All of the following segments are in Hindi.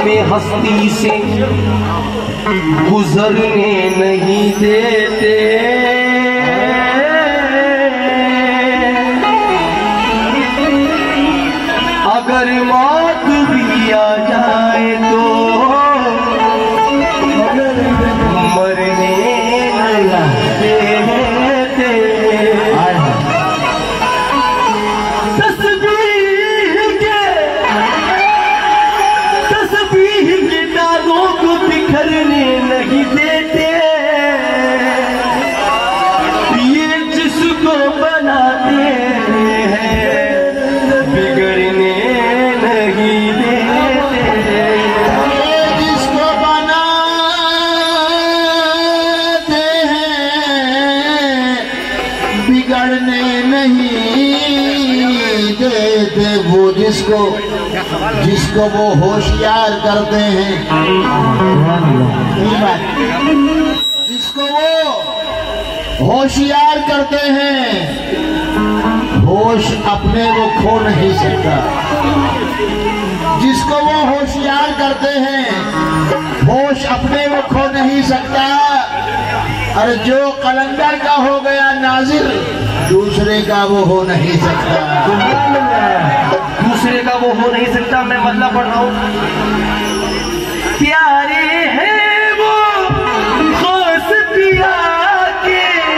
हमें हस्ती से गुजरने नहीं देते। अगर मौत भी आ जाए तो मरने नहीं देते। तस्बीह के दागों को बिखरने नहीं देते। ये जिसको बनाते हैं बिगड़ने नहीं देते। जिसको बनाते हैं बिगड़ने नहीं देते। वो जिसको वो होशियार करते हैं, जिसको वो होशियार करते हैं होश अपने वो खो नहीं सकता। जिसको वो होशियार करते हैं होश अपने वो खो नहीं सकता। अरे जो कलंदर का हो गया नाजिर दूसरे का वो हो नहीं सकता। दूसरे का वो हो नहीं सकता। मैं मतलब पढ़ रहा हूं। प्यारे हैं वो खास पिया के,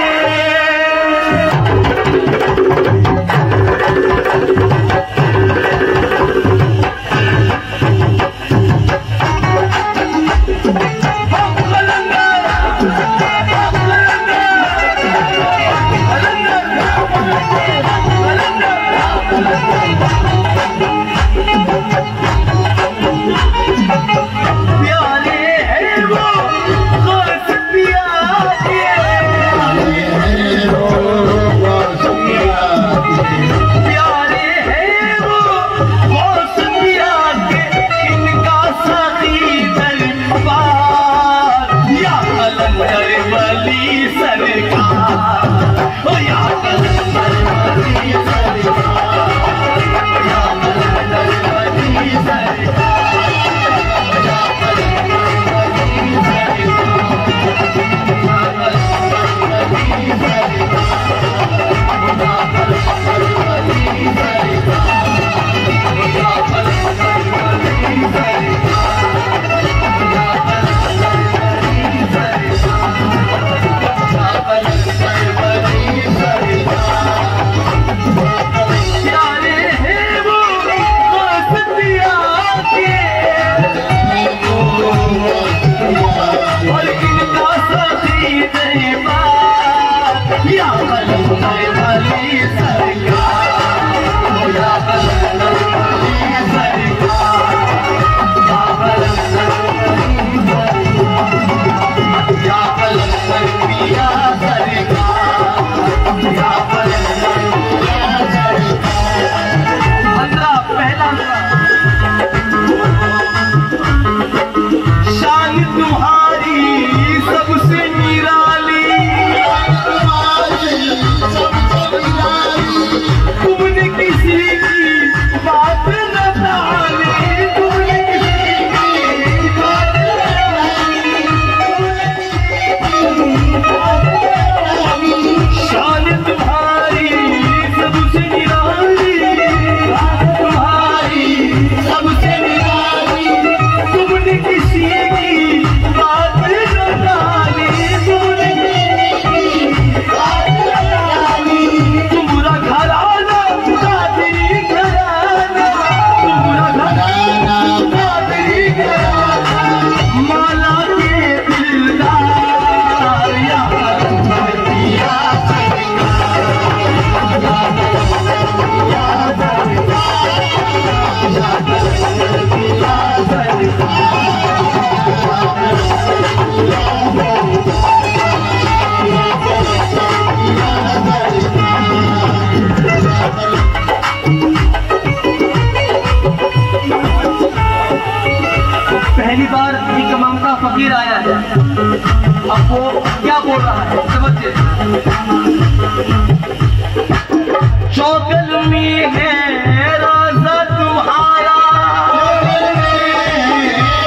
पहली बार एक ममता फकीर आया है। अब वो क्या बोल रहा है समझिए। चौकल में है राजा तुम्हारा,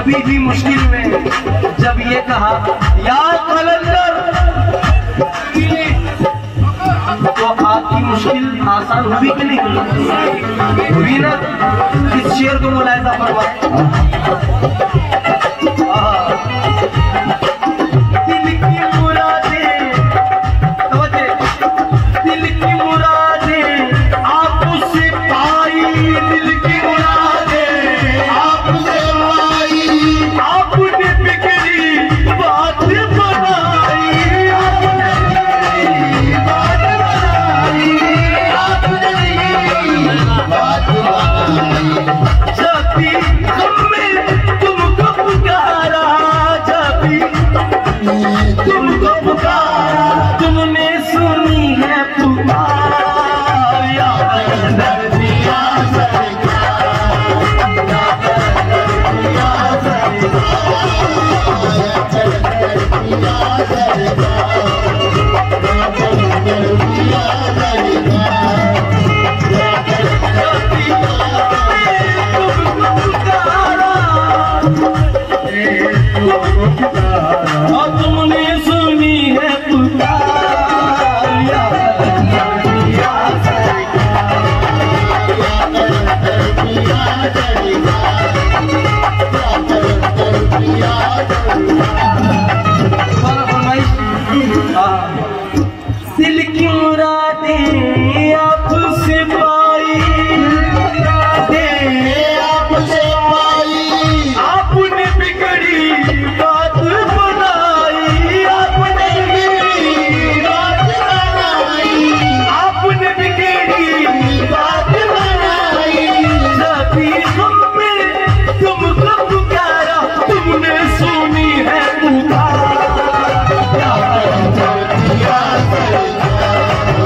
कभी भी मुश्किल में जब ये कहा या कलंदर, तो आपकी मुश्किल आसान हुई कि नहीं हुई ना? इस शेर को मुलायजा फरमा। दिल की मुरादें, दिल की मुरादें आपसे पाई, दिल की मुरादें आपसे पाई, आपने बिगड़ी बात बनाई, आपने बिगड़ी बात बनाई, आपने बिगड़ी बात बनाई। जब भी हमें तुमको पुकारा, जब भी तुमको पुकारा, तुमने सुनी है पुकार। या कलंदर दिया सरकार, या कलंदर दिया सरकार, या कलंदर दिया सरकार, या कलंदर दिया सरकार, या कलंदर तुमको पुकारा, तुमको पुकारा, और तुमने सुनी है पुकार। या कलंदर दिया सरकार, या कलंदर दिया सरकार, या कलंदर दिया सरकार। दिल की मुरादें आपसे पाई, आपसे पाई, आपने बिगड़ी बात बनाई, आपने बिगड़ी बात बनाई, आपने बिगड़ी बात बनाई। जब भी हमें तुमको पुकारा, तुमने सुनी है पुकार। या कलंदर दिया सरकार,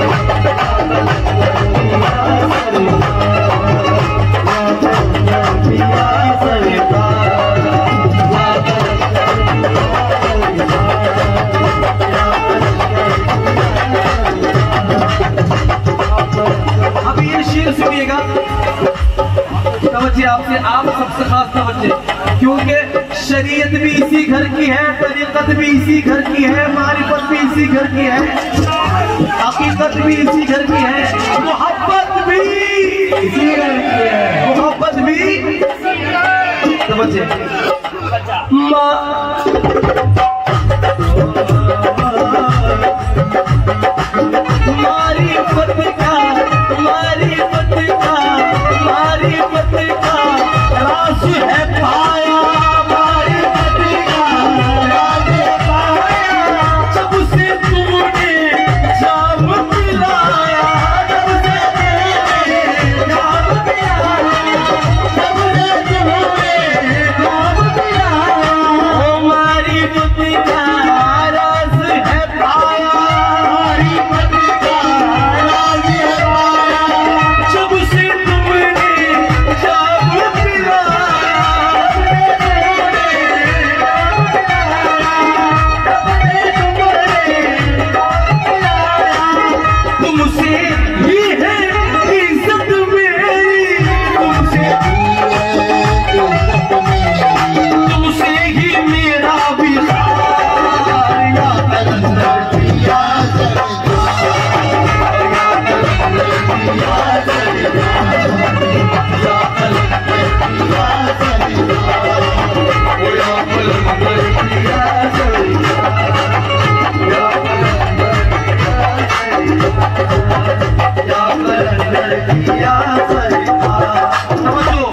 अभी ये शेर सुनिएगा, तवज्जो आपसे, आप सबसे खास तवज्जो, क्योंकि शरीयत भी इसी घर की है, तरीक़त भी इसी घर की है, मारिफत भी इसी घर की है, हकीकत भी इसी घर की है, मोहब्बत भी इसी घर की है, मोहब्बत भी। तवज्जो, मारिफत का, मारिफत का, मारिफत का राज है पाया, मारिफत का राज पाया। जब से तुमने जाम पिलाया, जब से तुमने जाम पिलाया, जब से तुमने जाम पिलाया, ओ मारिफत का राज है पाया, मारिफत का राज है पाया। जब से तुमने जाम पिलाया, तुमसे ही है इज्जत मेरी, तुमसे तुमसे ही मेरा विहार। या कलंदर दिया सरकार, या कलंदर दिया सरकार, या कलंदर दिया सरकार, ओ या कलंदर दिया सरकार, या कलंदर या कलंदर दिया सरकार। समझो,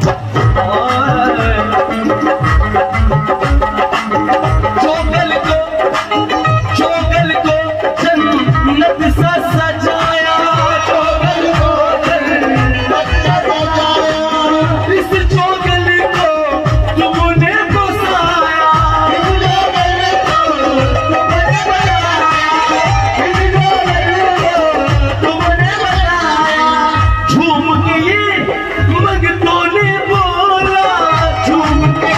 चोगल को जन्नत सा सजाया, चोगल को जन्नत सा सजाया, इस चोगल को तुमने बसाया, इस चोगल को तुमने बनाया, इस चोगल को तुमने बनाया। झूम के ये मंगतों ने बोला, झूम के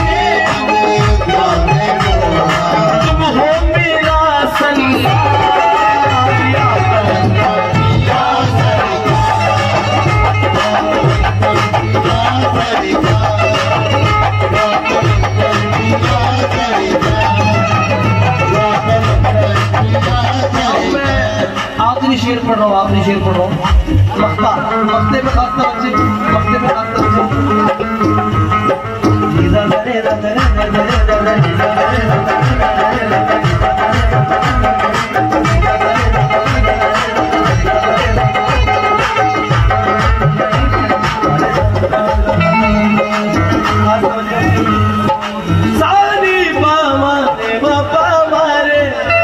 तुम हो मेरा संसार। या कलंदर दिया सरकार, या कलंदर दिया सरकार, या कलंदर आखिरी शेर पढ़ रहा हूँ, आखिरी शेर पढ़ रहा हूँ। मक्ता, मक्ते में खास बच्चे, मक्ते में खास बच्चे। सानी बामा रे बापा मारे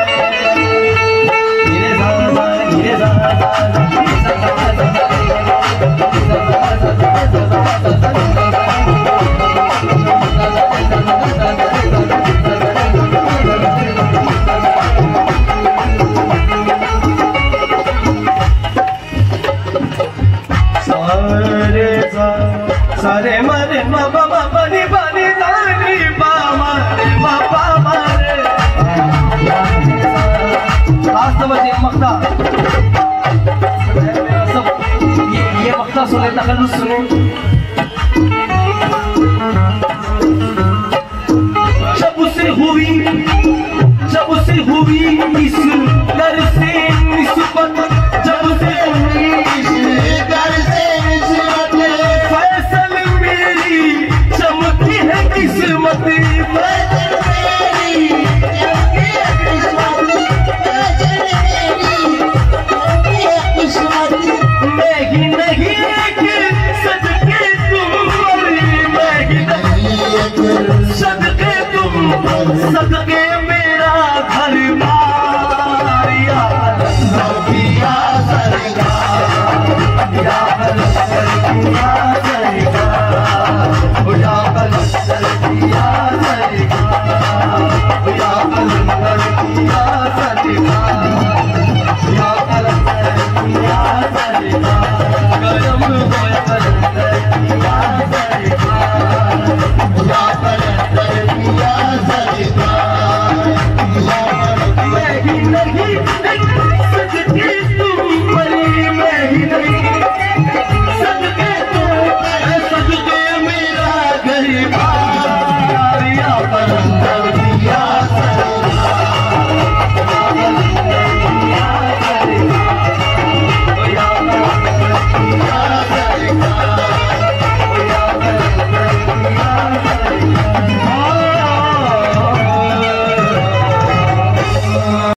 सारे मरे बाबा बनी बनी सानी बामा रे बापा मारे। खास समझिए मक्ता, सब ये मक्ता सुने, तखल्लुस सुने। जब से हुई इस दर से